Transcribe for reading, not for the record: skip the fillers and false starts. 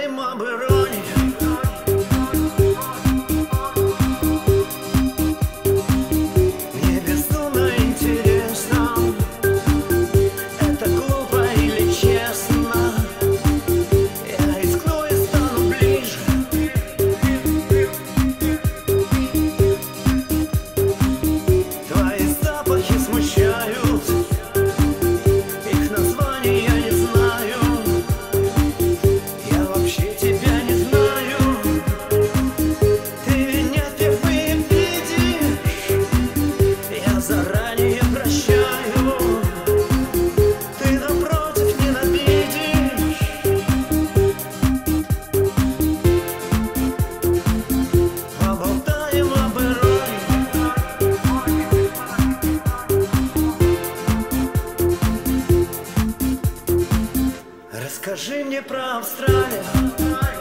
Поболтаем об иронии. Мне безумно интересно, это глупо или честно. Я рискну и стану ближе. Твои запахи смущают, их название я не знаю. Я вообще тебя не знаю. Ты меня впервые видишь, я заранее прощаю. Ты напротив ненавидишь. Поболтаем об иронии. Расскажи мне про Австралию.